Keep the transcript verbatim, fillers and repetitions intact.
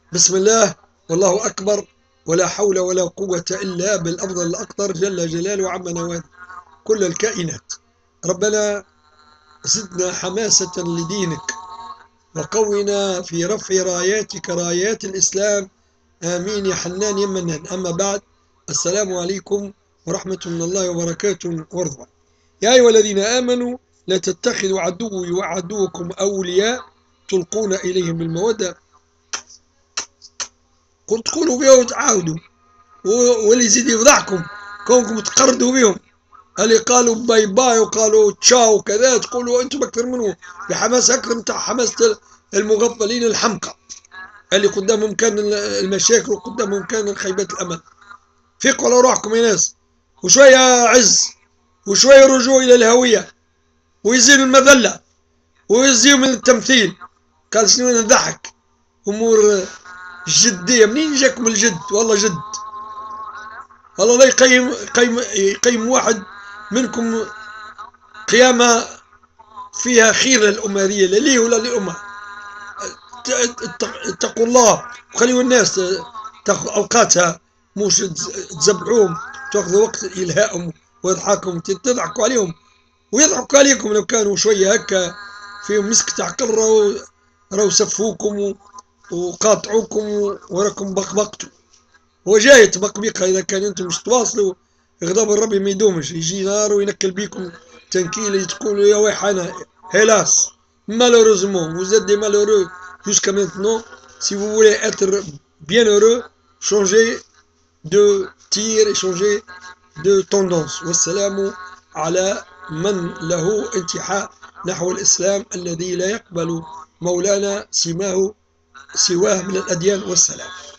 بسم الله والله أكبر، ولا حول ولا قوة إلا بالأفضل الأقدر جل جلاله وعم نوال كل الكائنات. ربنا زدنا حماسة لدينك، وقونا في رفع راياتك رايات الإسلام. آمين يا حنان يا منان. أما بعد، السلام عليكم ورحمة من الله وبركاته ورضوان. يا أيها الذين آمنوا لا تتخذوا عدوي وعدوكم أولياء تلقون إليهم بالمودة. قلت تقولوا بها وتعاودوا، واللي يزيد يفضحكم كونكم تقردوا بهم. اللي قالوا باي باي وقالوا تشاو كذا تقولوا انتم اكثر منه، بحماس اكثر من حماسه المغفلين الحمقى اللي قدامهم كان المشاكل وقدامهم كان خيبات الامل. فيقوا على روحكم يا ناس، وشويه عز وشويه رجوع الى الهويه، ويزيدوا المذله ويزيدوا من التمثيل. قال شنو نضحك امور جديه؟ منين جاكم الجد؟ والله جد. الله لا يقيم يقيم يقيم واحد منكم قيامة فيها خير للأمة هذه، لا ليه ولا للأمة. اتقوا الله وخليوا الناس تاخذ أوقاتها، مش تزبعوهم تاخذوا وقت إلهائهم وإضحاكهم، تضحكوا عليهم ويضحكوا عليكم. لو كانوا شوية هكا فيهم مسك عقل راهو راهو سفوكم وقاطعوكم وراكم بقبقتوا. هو جاي تبقبيقها إذا كان أنتم مش تواصلوا. غضب الرب ما يدومش، يجي نار وينكل بيكم تنكيل تقولوا يا ويحنا. hélas, malheureusement, vous êtes des malheureux jusqu'à maintenant. Si vous voulez être bien heureux, changez de tir et changez de tendance. والسلام على من له انتحاء نحو الإسلام الذي لا يقبل مولانا سماه سواه من الأديان. والسلام.